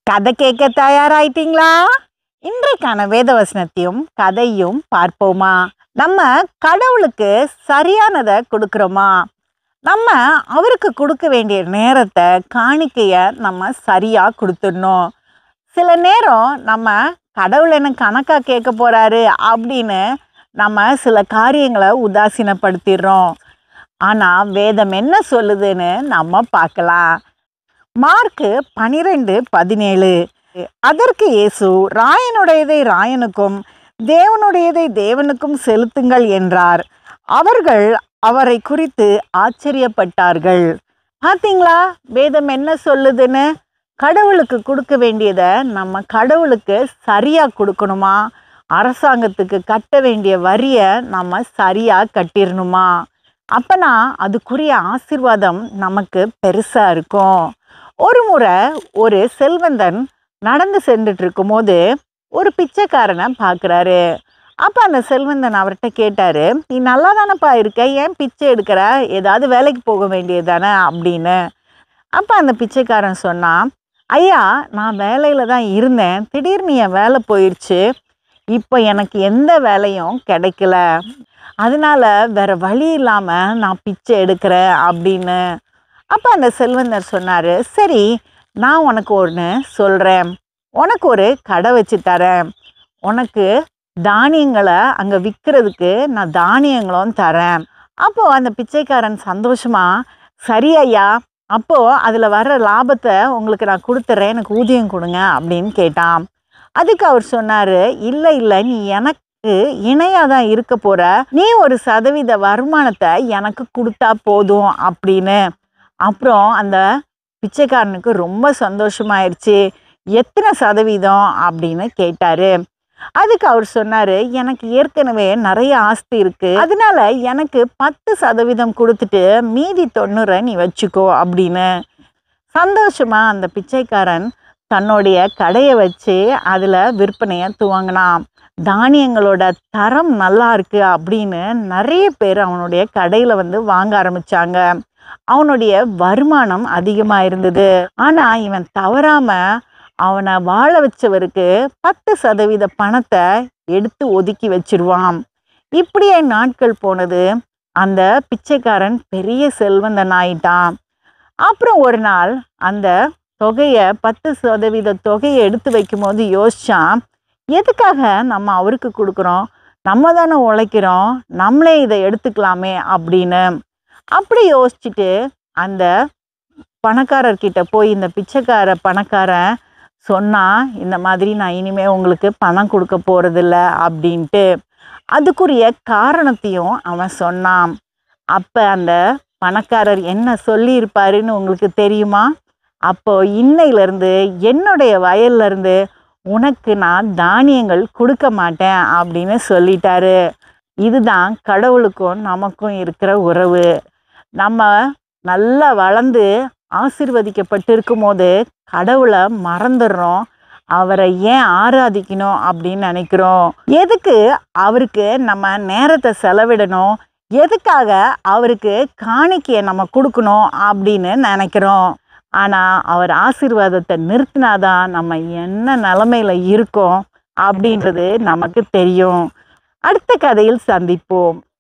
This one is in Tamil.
கதை கேட்க தயாராயிட்டீங்களா? இன்றைக்கான வேதவசனத்தையும் கதையும் பார்ப்போமா? நம்ம கடவுளுக்கு சரியானதை கொடுக்குறோமா? நம்ம அவருக்கு கொடுக்க வேண்டிய நேரத்தை, காணிக்கையை நம்ம சரியாக கொடுத்துடணும். சில நேரம் நம்ம கடவுள் என்ன கணக்காக கேட்க போகிறாரு அப்படின்னு நம்ம சில காரியங்களை உதாசீனப்படுத்திடுறோம். ஆனால் வேதம் என்ன சொல்லுதுன்னு நம்ம பார்க்கலாம். மார்க்கு 12:17. அதற்கு இயேசு, ராயனுடையதை ராயனுக்கும் தேவனுடையதை தேவனுக்கும் செலுத்துங்கள் என்றார். அவர்கள் அவரை குறித்து ஆச்சரியப்பட்டார்கள். பார்த்தீங்களா வேதம் என்ன சொல்லுதுன்னு? கடவுளுக்கு கொடுக்க வேண்டியதை நம்ம கடவுளுக்கு சரியாக கொடுக்கணுமா? அரசாங்கத்துக்கு கட்ட வேண்டிய வரியை நம்ம சரியாக கட்டிடணுமா? அப்போனா அதுக்குரிய ஆசீர்வாதம் நமக்கு பெருசாக இருக்கும். ஒரு முறை ஒரு செல்வந்தன் நடந்து சென்றுட்டு இருக்கும்போது ஒரு பிச்சைக்காரனை பார்க்குறாரு. அப்போ அந்த செல்வந்தன் அவர்கிட்ட கேட்டார், நீ நல்லா தானப்பா இருக்க, ஏன் பிச்சை எடுக்கிற? ஏதாவது வேலைக்கு போக வேண்டியது தானே அப்படின்னு. அப்போ அந்த பிச்சைக்காரன் சொன்னான், ஐயா, நான் வேலையில் தான் இருந்தேன், திடீர்னு என் வேலை போயிடுச்சு, இப்போ எனக்கு எந்த வேலையும் கிடைக்கல, அதனால வேற வழி இல்லாமல் நான் பிச்சை எடுக்கிறேன் அப்படின்னு. அப்போ அந்த செல்வந்தர் சொன்னார், சரி, நான் உனக்கு ஒன்று சொல்கிறேன், உனக்கு ஒரு கடை வச்சு தரேன், உனக்கு தானியங்களை அங்கே விற்கிறதுக்கு நான் தானியங்களும் தரேன். அப்போது அந்த பிச்சைக்காரன் சந்தோஷமாக, சரி ஐயா, அப்போது அதில் வர்ற லாபத்தை உங்களுக்கு நான் கொடுத்துட்றேன், எனக்கு ஊதியம் கொடுங்க அப்படின்னு கேட்டான். அதுக்கு அவர் சொன்னார், இல்லை இல்லை, நீ எனக்கு இணையாக தான் இருக்க போகிற, நீ ஒரு சதவீத வருமானத்தை எனக்கு கொடுத்தா போதும் அப்படின்னு. அப்புறம் அந்த பிச்சைக்காரனுக்கு ரொம்ப சந்தோஷமாயிருச்சு. எத்தனை சதவீதம் அப்படின்னு கேட்டார். அதுக்கு அவர் சொன்னார், எனக்கு ஏற்கனவே நிறைய ஆஸ்தி இருக்குது, அதனால எனக்கு 10% கொடுத்துட்டு மீதி 90 நீ வச்சுக்கோ அப்படின்னு. சந்தோஷமாக அந்த பிச்சைக்காரன் தன்னுடைய கடையை வச்சு அதில் விற்பனையை துவங்கினான். தானியங்களோட தரம் நல்லா இருக்கு அப்படின்னு நிறைய பேர் அவனுடைய கடையில் வந்து வாங்க ஆரம்பித்தாங்க. அவனுடைய வருமானம் அதிகமாக இருந்தது. ஆனால் இவன் தவறாமல் அவனை வாழ வச்சவருக்கு 10% பணத்தை எடுத்து ஒதுக்கி வச்சிருவான். இப்படியே நாட்கள் போனது. அந்த பிச்சைக்காரன் பெரிய செல்வந்தன் ஆயிட்டான். அப்புறம் ஒரு நாள் அந்த தொகையை 10% தொகையை எடுத்து வைக்கும்போது யோசிச்சான், எதுக்காக நம்ம அவருக்கு கொடுக்குறோம், நம்ம தானே உழைக்கிறோம், நம்மளே இதை எடுத்துக்கலாமே அப்படின்னு. அப்படி யோசிச்சுட்டு அந்த பணக்காரர்கிட்ட போய் இந்த பிச்சைக்கார பணக்காரன் சொன்னால், இந்த மாதிரி நான் இனிமேல் உங்களுக்கு பணம் கொடுக்க போகிறதில்ல அப்படின்ட்டு. அதுக்குரிய காரணத்தையும் அவன் சொன்னான். அப்போ அந்த பணக்காரர் என்ன சொல்லியிருப்பாருன்னு உங்களுக்கு தெரியுமா? அப்போ இன்னையிலேருந்து என்னுடைய வயல்லேருந்து உனக்கு நான் தானியங்கள் கொடுக்க மாட்டேன் அப்படின்னு சொல்லிட்டாரு. இதுதான் கடவுளுக்கும் நமக்கும் இருக்கிற உறவு. நம்ம நல்லா வளர்ந்து ஆசீர்வதிக்கப்பட்டு இருக்கும்போது கடவுளை மறந்துடுறோம். அவரை ஏன் ஆராதிக்கணும் அப்படின்னு நினைக்கிறோம். எதுக்கு அவருக்கு நம்ம நேரத்தை செலவிடணும், எதுக்காக அவருக்கு காணிக்கையை நம்ம கொடுக்கணும் அப்படின்னு நினைக்கிறோம். ஆனால் அவர் ஆசீர்வாதத்தை நிறுத்தினாதான் நம்ம என்ன நிலைமையில் இருக்கோம் அப்படின்றது நமக்கு தெரியும். அடுத்த கதையில் சந்திப்போம்.